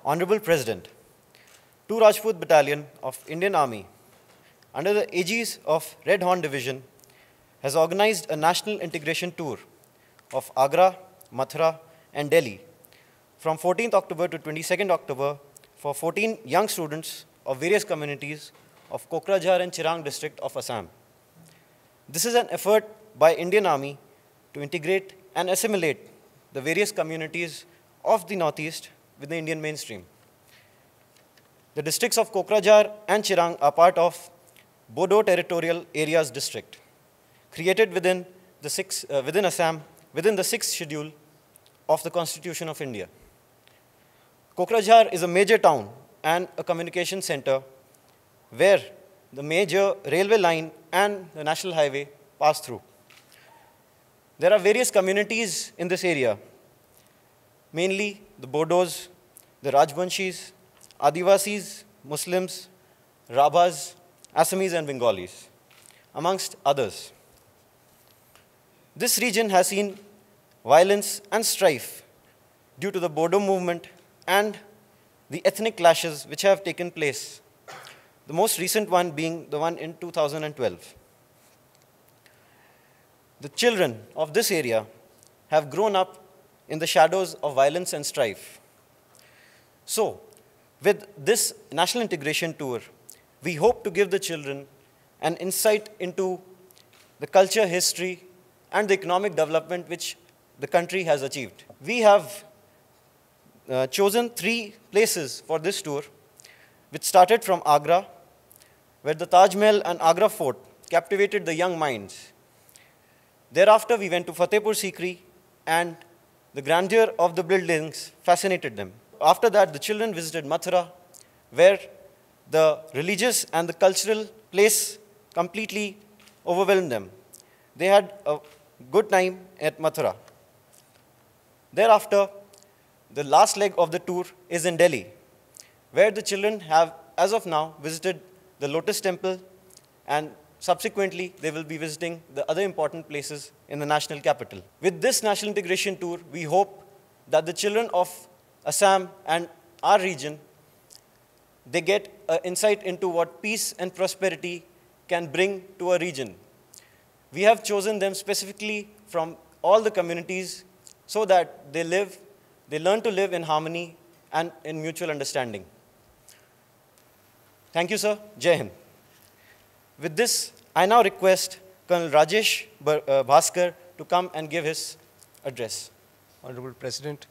Honorable President, 2 Rajput Battalion of Indian Army, under the aegis of Red Horn Division, has organized a national integration tour of Agra, Mathura, and Delhi from 14th October to 22nd October for 14 young students of various communities of Kokrajhar and Chirang district of Assam. This is an effort by Indian Army to integrate and assimilate the various communities of the Northeast with the Indian mainstream. The districts of Kokrajhar and Chirang are part of Bodo Territorial Areas District, created within Assam, within the 6th schedule of the Constitution of India. Kokrajhar is a major town and a communication center where the major railway line and the national highway pass through. There are various communities in this area, mainly the Bodos, the Rajbanshis, Adivasis, Muslims, Rabhas, Assamese and Bengalis, amongst others. This region has seen violence and strife due to the Bodo movement and the ethnic clashes which have taken place, the most recent one being the one in 2012. The children of this area have grown up in the shadows of violence and strife. So, with this national integration tour, we hope to give the children an insight into the culture, history, and the economic development which the country has achieved. We have chosen 3 places for this tour, which started from Agra, where the Taj Mahal and Agra Fort captivated the young minds. Thereafter, we went to Fatehpur Sikri, and the grandeur of the buildings fascinated them. After that, the children visited Mathura, where the religious and the cultural place completely overwhelmed them. They had a good time at Mathura. Thereafter, the last leg of the tour is in Delhi, where the children have, as of now, visited the Lotus Temple, and subsequently, they will be visiting the other important places in the national capital. With this national integration tour, we hope that the children of Assam and our region, they get an insight into what peace and prosperity can bring to a region. We have chosen them specifically from all the communities so that they learn to live in harmony and in mutual understanding. Thank you, sir. Jai Hind. With this, I now request Colonel Rajesh Bhaskar to come and give his address. Honorable President,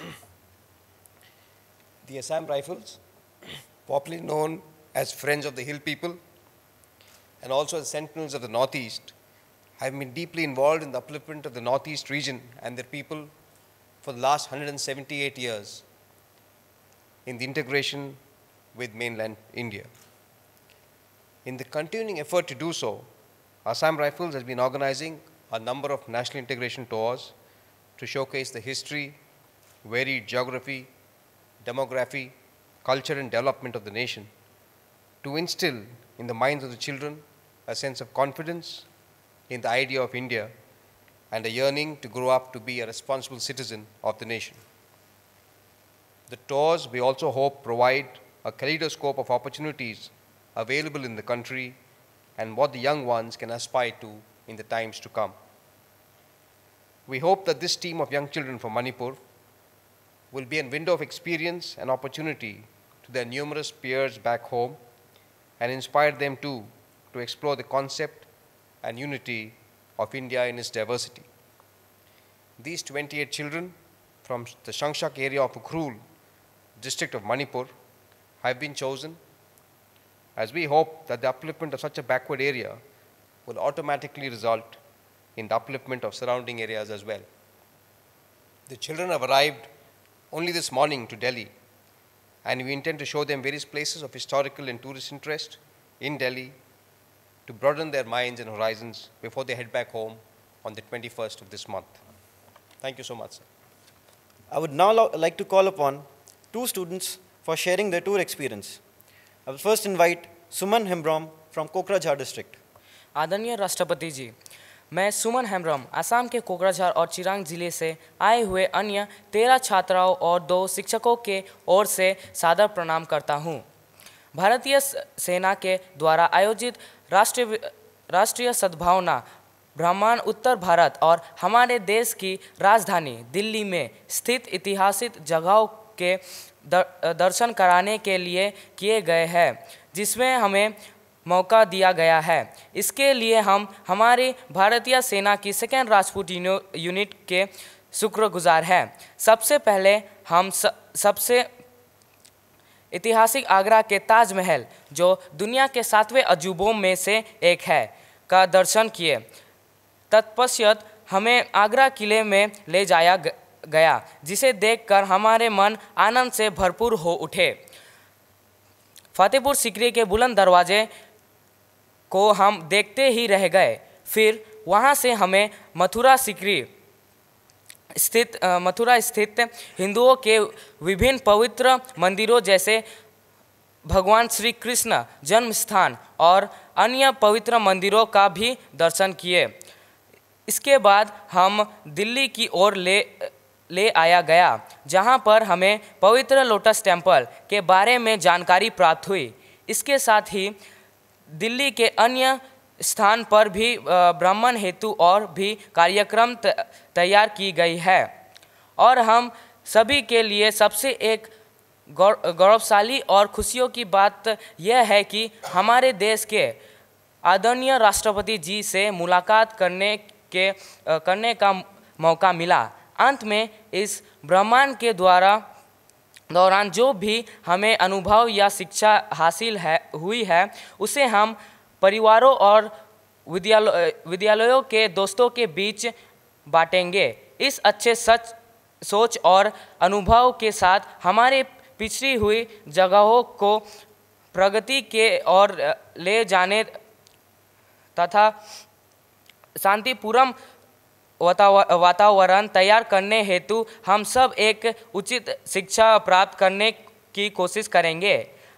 the Assam Rifles, popularly known as Friends of the Hill People, and also as Sentinels of the Northeast, have been deeply involved in the upliftment of the Northeast region and their people for the last 178 years in the integration with mainland India. In the continuing effort to do so, Assam Rifles has been organizing a number of national integration tours to showcase the history, varied geography, demography, culture and development of the nation, to instill in the minds of the children a sense of confidence in the idea of India and a yearning to grow up to be a responsible citizen of the nation. The tours, we also hope, provide a kaleidoscope of opportunities available in the country and what the young ones can aspire to in the times to come. We hope that this team of young children from Manipur will be a window of experience and opportunity to their numerous peers back home and inspire them too to explore the concept and unity of India in its diversity. These 28 children from the Shangshak area of Ukhrul, district of Manipur, have been chosen as we hope that the upliftment of such a backward area will automatically result in the upliftment of surrounding areas as well. The children have arrived only this morning to Delhi, and we intend to show them various places of historical and tourist interest in Delhi to broaden their minds and horizons before they head back home on the 21st of this month. Thank you so much, sir. I would now like to call upon 2 students for sharing their tour experience. I will first invite Suman Hembrom from Kokrajhar district. आदरणीय राष्ट्रपति जी, मैं सुमन हेम्ब्रम असम के कोकराझार और चिरांग जिले से आए हुए अन्य 13 छात्राओं और 2 शिक्षकों के ओर से सादर प्रणाम करता हूं। भारतीय सेना के द्वारा आयोजित राष्ट्रीय सद्भावना भ्रमण उत्तर भारत और हमारे देश की राजधानी दिल्ली में स्थित ऐतिहासिक जगहों के दर्शन कराने के लिए किए गए हैं, जिसमें हमें मौका दिया गया है। इसके लिए हम हमारी भारतीय सेना की 2nd राजपूत यूनिट के शुक्रगुजार हैं। सबसे पहले हम सबसे ऐतिहासिक आगरा के ताजमहल, जो दुनिया के 7वें अजूबों में से एक है, का दर्शन किए। तत्पश्चात हमें आगरा किले में ले जाया गया, जिसे देखकर हमारे मन आनंद से भरपूर हो उठे। फतेहपुर सीकरी के बुलंद दरवाजे को हम देखते ही रह गए। फिर वहाँ से हमें मथुरा स्थित हिंदुओं के विभिन्न पवित्र मंदिरों जैसे भगवान श्री कृष्ण जन्म स्थान और अन्य पवित्र मंदिरों का भी दर्शन किए। इसके बाद हम दिल्ली की ओर ले आया गया, जहाँ पर हमें पवित्र लोटस टेम्पल के बारे में जानकारी प्राप्त हुई। इसके साथ ही दिल्ली के अन्य स्थान पर भी भ्रमण हेतु और भी कार्यक्रम तैयार की गई है और हम सभी के लिए सबसे एक गौरवशाली और खुशियों की बात यह है कि हमारे देश के आदरणीय राष्ट्रपति जी से मुलाकात करने का मौका मिला। अंत में इस भ्रमण के दौरान जो भी हमें अनुभव या शिक्षा हासिल हुई है, उसे हम परिवारों और विद्यालयों के दोस्तों के बीच बांटेंगे। इस अच्छे सोच और अनुभव के साथ हमारे पिछड़ी हुई जगहों को प्रगति के ओर ले जाने तथा शांतिपूर्ण वातावरण तैयार करने हेतु हम सब एक उचित शिक्षा प्राप्त करने की कोशिश करेंगे।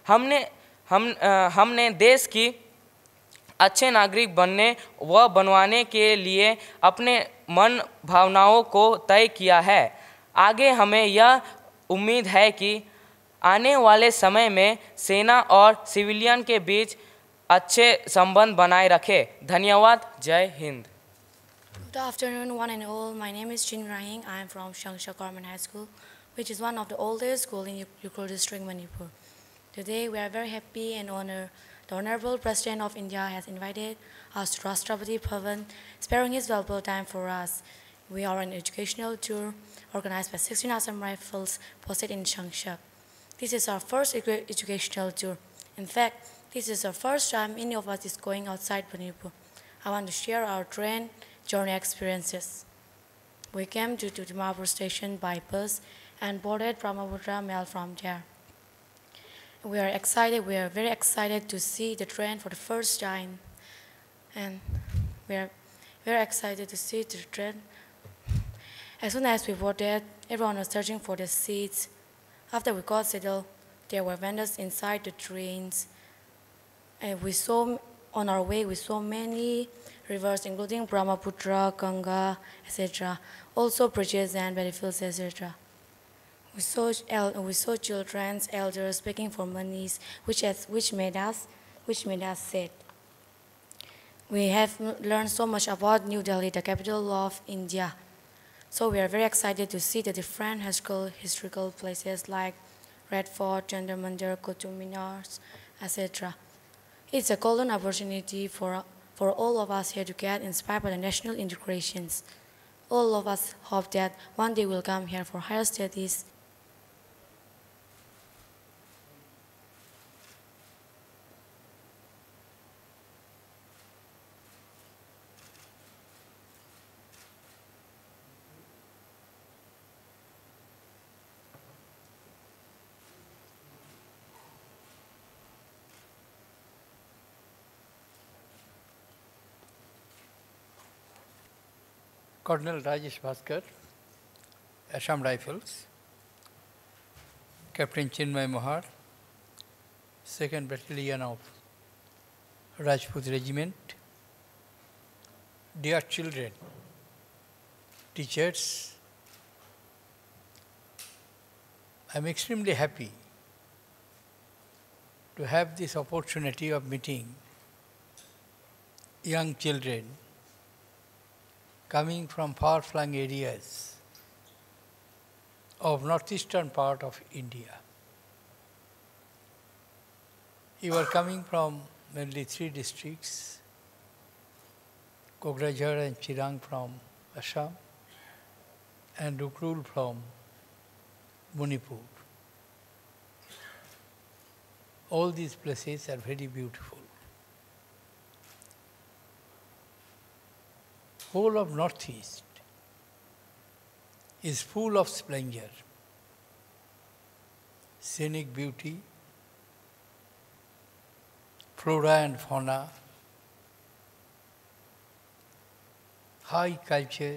हमने देश की अच्छे नागरिक बनने व बनवाने के लिए अपने मन भावनाओं को तय किया है। आगे हमें यह उम्मीद है कि आने वाले समय में सेना और सिविलियन के बीच अच्छे संबंध बनाए रखें। धन्यवाद। जय Hind. Good afternoon, one and all. My name is Jin Rahing. I am from Changsha Government High School, which is one of the oldest schools in Ukhrul District, Manipur. Today, we are very happy and honored. The Honorable President of India has invited us to Rashtrapati Bhavan, sparing his valuable time for us. We are on an educational tour organized by 16 Assam Rifles posted in Changsha. This is our first educational tour. In fact, this is the first time any of us is going outside Manipur. I want to share our train journey experiences. We came to Dimapur station by bus and boarded Brahmaputra Mail from there. We are very excited to see the train for the first time. And we are very excited to see the train. As soon as we boarded, everyone was searching for the seats. After we got settled, there were vendors inside the trains. And on our way, we saw many rivers, including Brahmaputra, Ganga, etc. Also bridges and battlefields, etc. We saw children, elders begging for monies, which made us sad. We have learned so much about New Delhi, the capital of India. So we are very excited to see the different historical places like Red Fort, Jantar Mandir, Qutub Minars, etc. It's a golden opportunity for all of us here to get inspired by the national integrations. All of us hope that one day we'll come here for higher studies. Colonel Rajesh Bhaskar, Assam Rifles, Captain Chinmay Mohar, 2nd Battalion of Rajput Regiment, Dear children, teachers, I am extremely happy to have this opportunity of meeting young children coming from far-flung areas of northeastern part of India. You are coming from mainly 3 districts, Kokrajhar and Chirang from Assam, and Ukrul from Manipur. All these places are very beautiful. Whole of Northeast is full of splendor, scenic beauty, flora and fauna, high culture,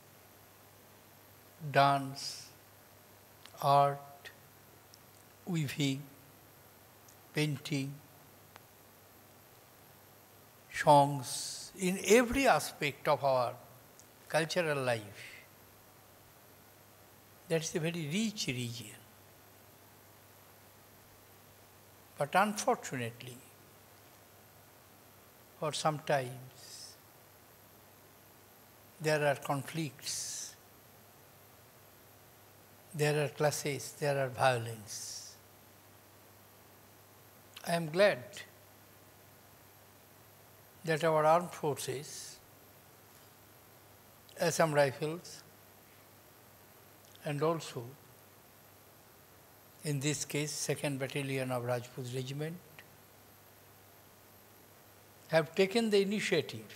dance, art, weaving, painting, songs, in every aspect of our cultural life. That's a very rich region. But unfortunately, for sometimes there are conflicts, there are clashes, there are violence. I am glad that our armed forces, Assam Rifles, and also in this case 2nd Battalion of Rajput Regiment, have taken the initiative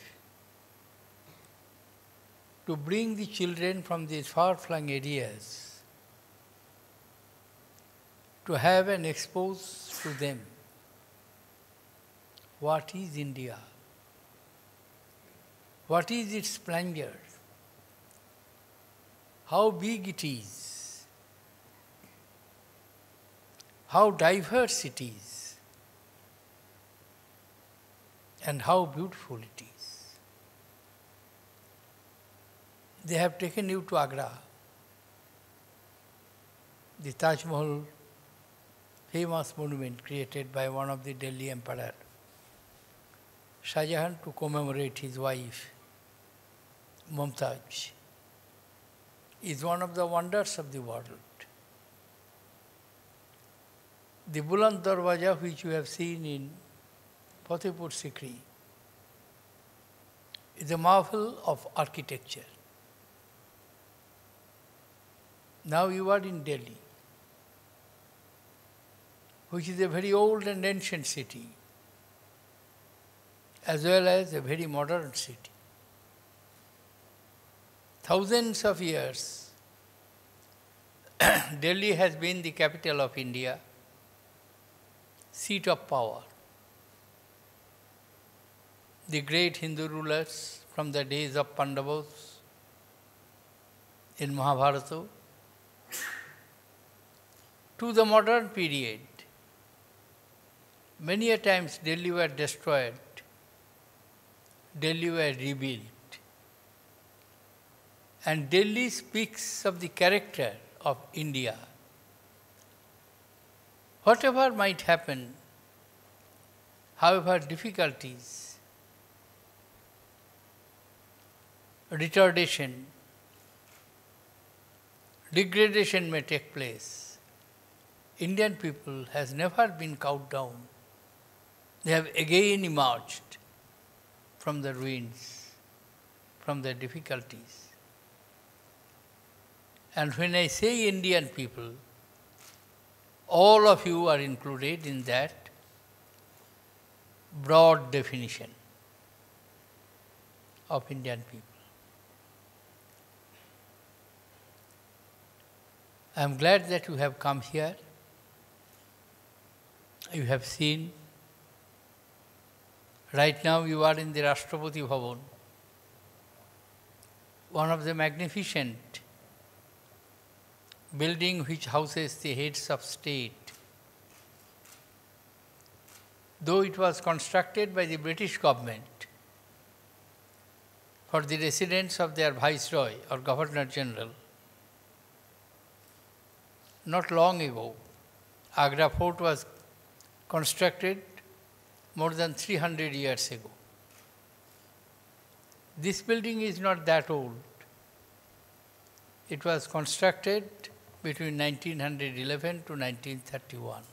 to bring the children from these far-flung areas to have and expose to them what is India, what is its splendor, how big it is, how diverse it is, and how beautiful it is. They have taken you to Agra, the Taj Mahal, famous monument created by one of the Delhi emperor, Shah Jahan, to commemorate his wife, Mumtaz, is one of the wonders of the world. The Buland Darwaja, which you have seen in Fatehpur Sikri, is a marvel of architecture. Now you are in Delhi, which is a very old and ancient city, as well as a very modern city. Thousands of years, Delhi has been the capital of India, seat of power. The great Hindu rulers from the days of Pandavas in Mahabharata to the modern period, many a times Delhi were destroyed, Delhi were rebuilt. And Delhi speaks of the character of India. Whatever might happen, however difficulties, retardation, degradation may take place, Indian people has never been cowed down. They have again emerged from the ruins, from the difficulties. And when I say Indian people, all of you are included in that broad definition of Indian people. I am glad that you have come here. You have seen. Right now you are in the Rashtrapati Bhavan, one of the magnificent building which houses the heads of state. Though it was constructed by the British government for the residence of their Viceroy or Governor General. Not long ago, Agra Fort was constructed more than 300 years ago. This building is not that old. It was constructed between 1911 to 1931.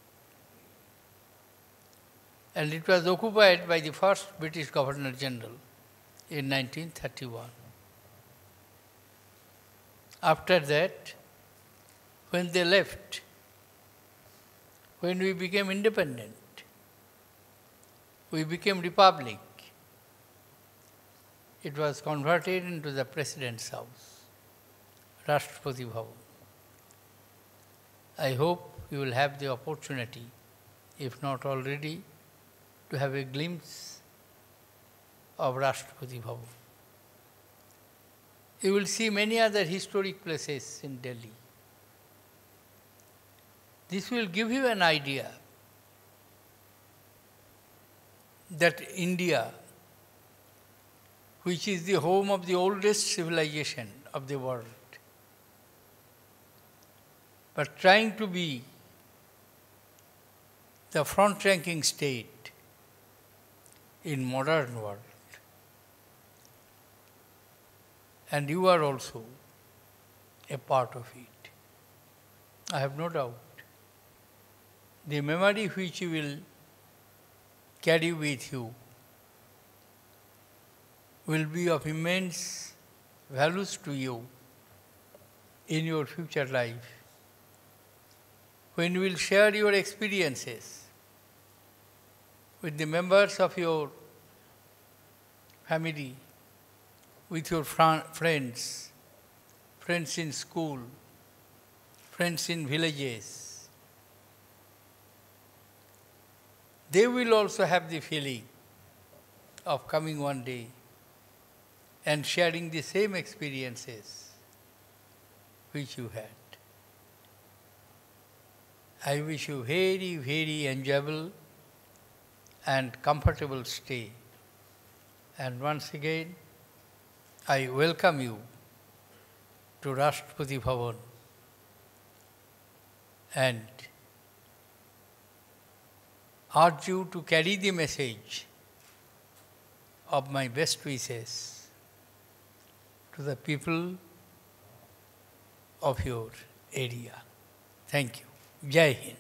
And it was occupied by the first British Governor General in 1931. After that, when they left, when we became independent, we became republic, it was converted into the President's house, Rashtrapati Bhavan. I hope you will have the opportunity, if not already, to have a glimpse of Rashtrapati Bhavan. You will see many other historic places in Delhi. This will give you an idea that India, which is the home of the oldest civilization of the world, but trying to be the front-ranking state in modern world. And you are also a part of it. I have no doubt. The memory which you will carry with you will be of immense values to you in your future life. When you will share your experiences with the members of your family, with your friends, friends in school, friends in villages, they will also have the feeling of coming one day and sharing the same experiences which you had. I wish you very, very enjoyable and comfortable stay. And once again, I welcome you to Rashtrapati Bhavan and urge you to carry the message of my best wishes to the people of your area. Thank you. Jai Hind.